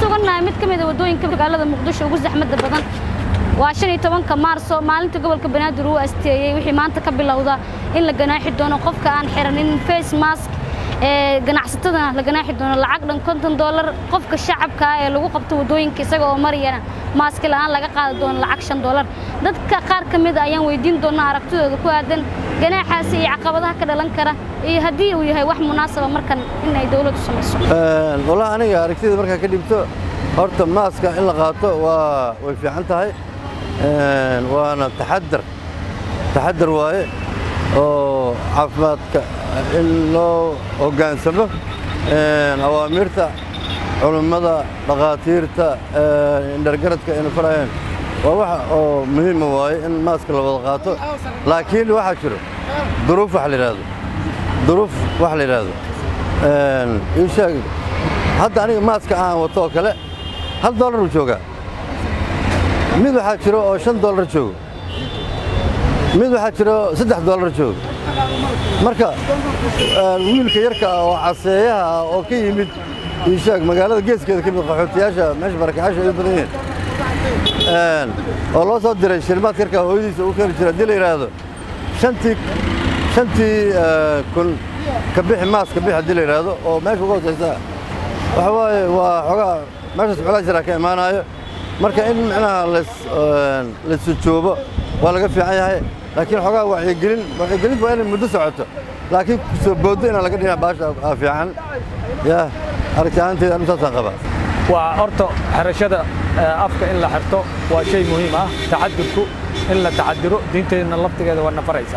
sugannahay mid ka mid ah wadooyinka magaalada Muqdisho ugu saxmadda badan waa 15 Maarso maalinta gobolka Banaadir uu asteeyay wixii maanta ka bilowda in la ganaaxi doono qofka aan xiranin face mask ganacsatada la ganaaxi doono lacag dhan $50 qofka shacabka ee lagu qabto wadooyinka isaga oo mariyana mask la'aan laga qaado doono lacag $5 dadka qaar ka mid ah ayaan weydiin doonaa aragtidooda ku aadan ganaaxaasi iyo caqabadaha ka dhalan kara iyo haddii uu yahay wax munaasaba markan in ay dawladdu samayso والله aniga aragtida marka ka dhibto horta maaska in la qaato waa way fiican tahay waana taxadar waaye oo caafimaadka in loo hogaansamo awaamirta culimada dhaqaatiirta indhargaradka in farayeen waa wax oo muhiim waaye in maaska la wada qaato laakiin waxa jiro duruuf wax la yiraahdo in sheeg hadda aniga maaska aan wato kale $1 uu joogaa mid waxa jiro oo $5 joogo mid waxa jiro $3 joogo marka wiilka yarka oo caseeyaha oo ka yimid in sheeg magaalada geeskeeda ka mid qaxootiyaasha meesha barakacaasha ay badan yihiin oo loo soo diray shirmaad yarka hooyadiisa uu keenay jira dil yiraahdo shantii kun ka bixi maaska bixi dil yiraahdo oo meesha ugu hooseysa waxa waaye waa xogaa meesha culays jira ka imaanayo marka in macnaha la sujoobo waa laga fiican yahay laakiin xogaa wacyigelin waa in muddo socoto laakiin soo boodo in laga dhinac baasha fiican ya aragtiyaanteeda inta qaba waa horta xirashada afka in la xirto waa shay muhiim ah taxadirku in la taxadiro diinteena laftigeeda waa nafaraysa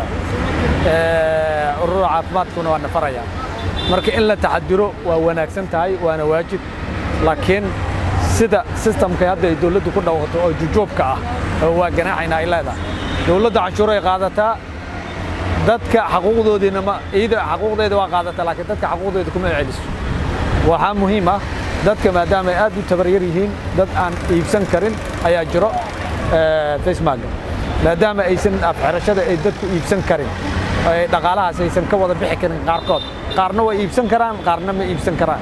urur caafimaadkuna waa nafaraya marka in la taxadiro waa wanaagsan tahay waana waajib laakiin sida systemka hadda ay dawladdu ku dhawaaqto oo jujoobka ah waa ganaaxayna ay leedahay dawladda canshuur ay qaadataa dadka xaquuqdoodina ma iyada xaquuqdeeda waa qaadataa laakiin dadka xaquuqdeeda kuma celiso waxaa muhiim ah dadka maadaama ay aad u tabaryar yihiin dad aan iibsan karin ayaa jiro face mask maadaama aysan afxirashada ay dadku iibsan karin ay dhaqaalahaas aysan ka wada bixi karin qaarna way iibsan karaan qaarna ma iibsan karaan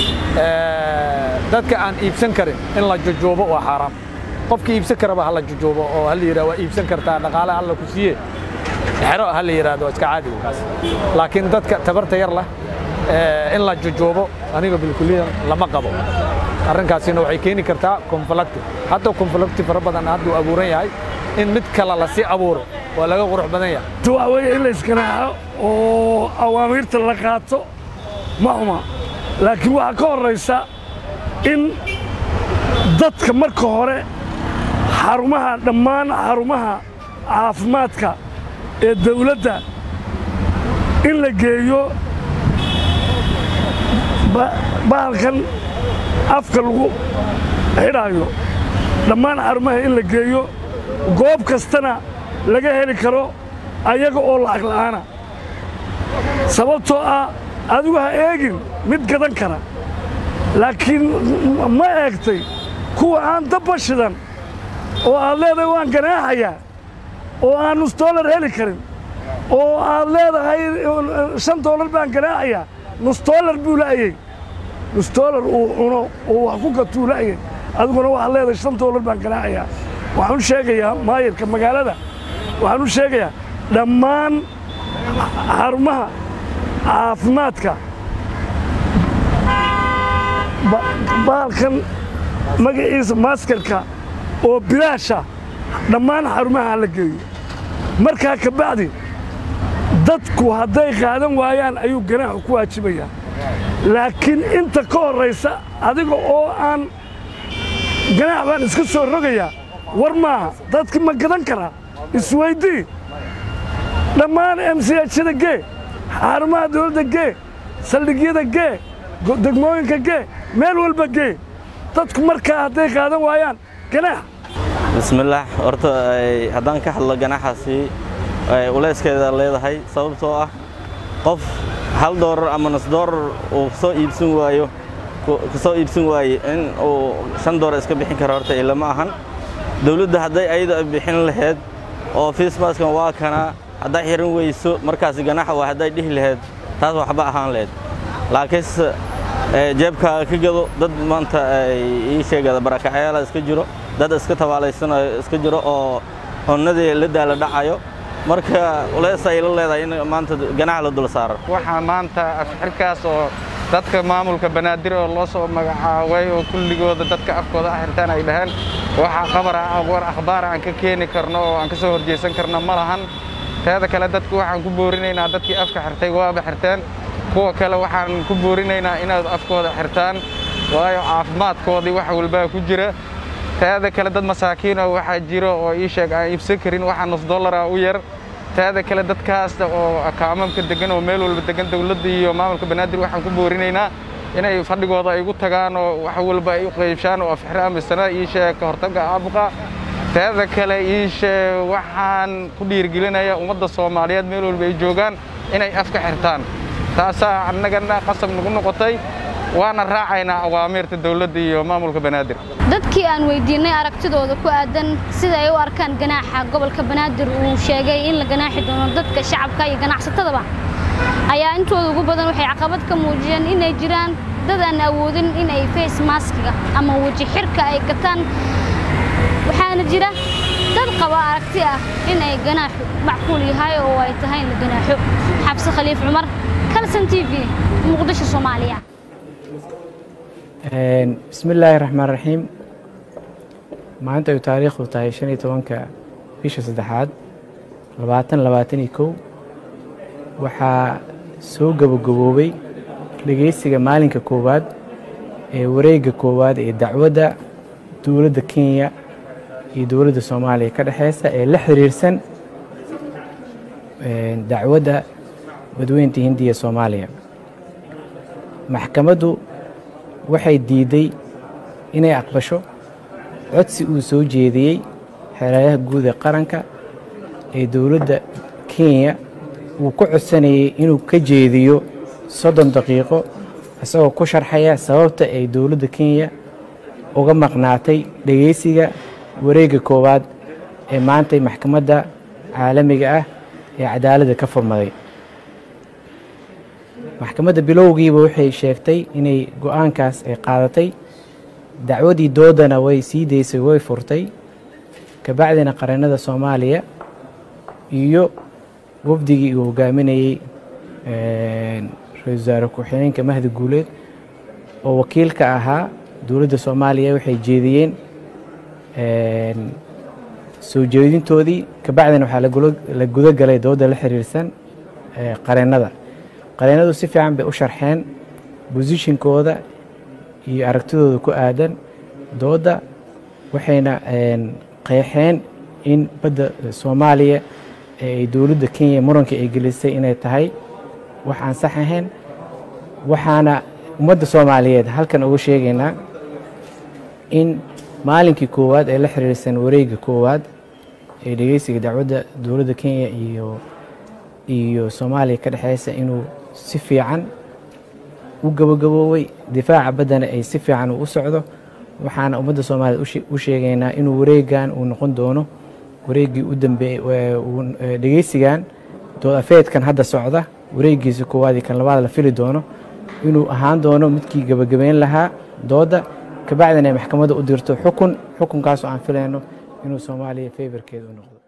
dadka aan iibsan karin in la jojoobo waa xaraam qofkii iibsan karaba ha la jojoobo oo hal yiraahdo waa iibsan kartaa dhaqaalaha alla ku siiye xero hal yiraahdo iska caadi kaas laakiin dadka tabarta yar leh in la jojoobo aniga bilkuliyan lama qabo arrinkaasina waxay keeni kartaa conflict hadda conflict fara badan hadda abuuran yahay in mid kale la si abuuro waa laga qurux badan yahay waxa weeye in la iskanaaco oo awaamirta la qaato ma huma laakiin waxa ka horeysa in dadka marka hore dhammaan xarumaha caafimaadka ee dawladda in la geeyo bahalkan afka lagu xidhaayo dhammaan xarumaha in la geeyo goob kastana laga heli karo ayaga oo lacag la'aana sababtoo ah adigu ha eegin mid gadan kara laakiin ma eegtay kuwa aan dabba shidan oo aad leedahay waan ganaaxayaa oo aan $1 heli karin oo aad leedahay $5 baan ganaaxayaa $1 buu la'ayay $1 uu cuno oo wax ku gatuu la'ayay adiguna waxaad leedahay $5 baan ganaaxayaa waxaan u sheegayaa maayirka magaalada waxaan u sheegayaa dhammaan xarumaha caafimaadka baalkan magaciisa maskarka oo bilaasha dhammaan xarumaha la geeyo markaa ka bacdi dadku hadday qaadan waayaan ayuu ganaaxu ku waajibayaa laakiin inta ka horraysa adiga oo aan ganaax baan iska soo rogayaa war maaha dadki ma gadan karaa isweydii dhammaan MCH-da gee xarumaha dawladda gee saldhigyada gee degmooyinka gee meel walba gee dadku markaa hadday qaadan waayaan ganaax bismillaah horta haddaan ka hadlo ganaaxaasi uleyskeeda leedahay sababtoo ah qof $1 ama $5 uu soo iibsan waayo in uu $5 iska bixin karo horta ilama ahan dawladda hadday ayada bixin lahayd oo face mask waa kana hadday xiran weyso markaas ganaax waa hadday dhihi lahayd taas waxba ahaan lahayd laakiin jeebka ka gado dad maanta ay ii sheegada barakacayaal iska jiro dad iska tabaalaysan iska jiro oo honnadii la daala dhacayo marka ulees ay la leedahay in maanta ganax la dul saaro waxa maanta afxirkaas oo dadka maamulka banaadir oo loo soo magacaabay oo kulligooda dadka afkooda xirtaan ay dhahan waxa qabar ah war akhbaar aan ka keeni karno oo aan ka soo horjeesan karno ma lahan taada kale dadku waxaan ku boorinaynaa dadkii afka xirtay waaba xirteen kuwa kale waxaan ku boorinaynaa inaad afkooda xirtaan waayo caafimaadkoodii wax walba ku jira taada kale dad masaakiin oo waxa jiro oo ii sheeg aan iibsan karin waxa $1 u yar taada kale dadkaas oo akaamamka degan oo meel walba degan dawladda iyo maamulka banaadir waxaan ku boorinaynaa inay fadhigooda ay ugu tagaan oo wax walba ay u qaybshaan oo afxiraamisana ii sheeg ka hortagga caabuqa taada kale ii sheeg waxaan ku dhiirigelinayaa ummadda Soomaaliyeed meel walba ay joogaan inay afka xirtaan taasa annagana qasab nagu noqotay waana raacaynaa awaamirta dawladda iyo maamulka banaadir dadkii aan weydiinay aragtidooda ku aadan sida ay u arkaan ganaaxa gobolka banaadir uu sheegay in la ganaaxi doono dadka shacabka iyo ganacsatadaba ayaa intooda ugu badan waxay caqabad ka muujiyeen inay jiraan dad aan awoodin in ay face maskiga ama waji xirka ay gataan waxaana jira dad qaba aragti ah in ay ganaaxu macquul yahay oo ay tahay in la ganaaxo xabsi khaliif cumar kalsan TV muqdisho Soomaaliya بسم الله الرحمن الرحيم maanta ay taariikhdu tahay 15ka bisha saddexaad 2021 waxaa soo gabagaboobay dhageysiga maalinka koowaad ee wareegga koowaad ee dacwadda dowladda Kenya iyo dowladda Soomaaliya ka dhaxaysa ee la xiriirsan dacwadda badweynta Hindiya Soomaaliya maxkamaddu waxay diiday inay aqbasho codsi uu soo jeediyey xeerayaha guud ee qaranka ee dowladda Kenya uu ku codsanayay inuu ka jeediyo 30 daqiiqo isagoo ku sharxaya sababta ay dowladda Kenya uga maqnaatay dhageysiga wareegga koowaad ee maanta maxkamadda caalamiga ah ee cadaaladda ka furmaday maxkamadda bilowgiiba waxay sheegtay inay go'aankaas ay qaadatay dacwadii doodana way sii deysay way furtay ka bacdina qaranada Soomaaliya iyo wafdigii uu hogaaminayay ra'iisul wasaare ku-xigeenka Mahdi Guuleed oo wakiilka ahaa dowladda Soomaaliya waxay jeediyeen soo jeedintoodii ka bacdina waxaa la guda galay dooda la xiriirsan qareennadu si fiican bay u sharxeen positionkooda iyo aragtidooda ku aadan dooda waxayna qeexeen in badda Soomaaliya ee dowladda Kenya muranka ay gelisay inay tahay wax aan sax ahayn waxaana ummadda Soomaaliyeed halkan ugu sheegaynaa in maalinkii koowaad ee la xiriirsan wareegga koowaad ee dhageysiga dacwadda dowladda Kenya iyo Soomaaliya ka dhaxaysa inuu si fiican u gabagaboobay difaaca baddana ay si fiican u socdo waxaana ummadda Soomaaliyeed u sheegaynaa inuu wareeggan uu noqon doono wareeggii u dambeeyay dhageysigan dood afeedkan hadda socda wareeggiisa koowaad iyo kan labaad la fili doono inuu ahaan doono midkii gabagabeyn lahaa dooda ka bacdina maxkamadda u dirto xukunkaas oo aan filayno inuu Soomaaliya favorkeeda u noqdo